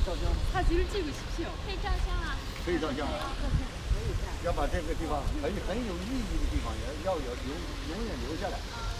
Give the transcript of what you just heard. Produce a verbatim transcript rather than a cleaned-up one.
照相吗？ 사진을찍으십시오。 可以照相啊。 可以照相啊。要把这个地方很很有意义的地方，要要有永永远留下来。